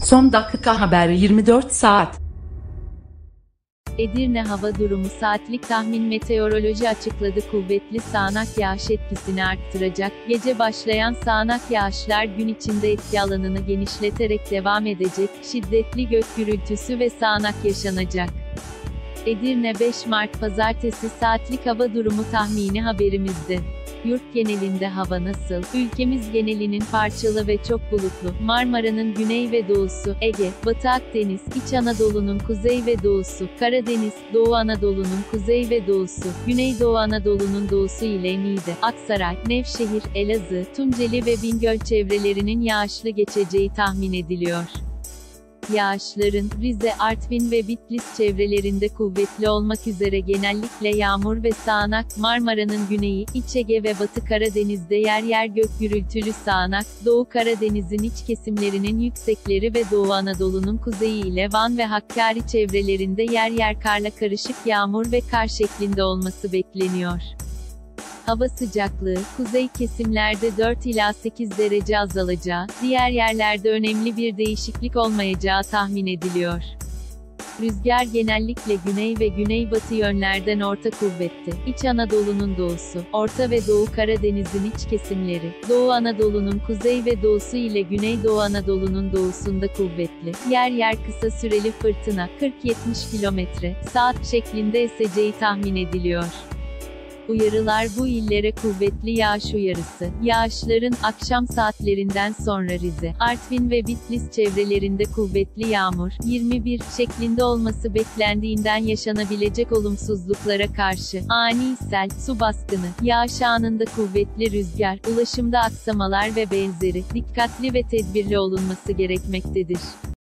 Son dakika haberi 24 saat. Edirne hava durumu saatlik tahmin meteoroloji açıkladı. Kuvvetli sağanak yağış etkisini arttıracak. Gece başlayan sağanak yağışlar gün içinde etki alanını genişleterek devam edecek. Şiddetli gök gürültüsü ve sağanak yaşanacak. Edirne 5 Mart Pazartesi saatlik hava durumu tahmini haberimizde. Yurt genelinde hava nasıl? Ülkemiz genelinin parçalı ve çok bulutlu, Marmara'nın güney ve doğusu, Ege, Batı Akdeniz, İç Anadolu'nun kuzey ve doğusu, Karadeniz, Doğu Anadolu'nun kuzey ve doğusu, Güneydoğu Anadolu'nun doğusu ile Niğde, Aksaray, Nevşehir, Elazığ, Tunceli ve Bingöl çevrelerinin yağışlı geçeceği tahmin ediliyor. Yağışların, Rize, Artvin ve Bitlis çevrelerinde kuvvetli olmak üzere genellikle yağmur ve sağanak, Marmara'nın güneyi, İç Ege ve Batı Karadeniz'de yer yer gök gürültülü sağanak, Doğu Karadeniz'in iç kesimlerinin yüksekleri ve Doğu Anadolu'nun kuzeyi ile Van ve Hakkari çevrelerinde yer yer karla karışık yağmur ve kar şeklinde olması bekleniyor. Hava sıcaklığı, kuzey kesimlerde 4 ila 8 derece azalacağı, diğer yerlerde önemli bir değişiklik olmayacağı tahmin ediliyor. Rüzgar genellikle güney ve güneybatı yönlerden orta kuvvetli. İç Anadolu'nun doğusu, Orta ve Doğu Karadeniz'in iç kesimleri, Doğu Anadolu'nun kuzey ve doğusu ile Güneydoğu Anadolu'nun doğusunda kuvvetli. Yer yer kısa süreli fırtına, 40-70 km/saat şeklinde eseceği tahmin ediliyor. Uyarılar bu illere kuvvetli yağış uyarısı. Yağışların, akşam saatlerinden sonra Rize, Artvin ve Bitlis çevrelerinde kuvvetli yağmur, 21 şeklinde olması beklendiğinden yaşanabilecek olumsuzluklara karşı, ani sel, su baskını, yağış anında kuvvetli rüzgar, ulaşımda aksamalar ve benzeri, dikkatli ve tedbirli olunması gerekmektedir.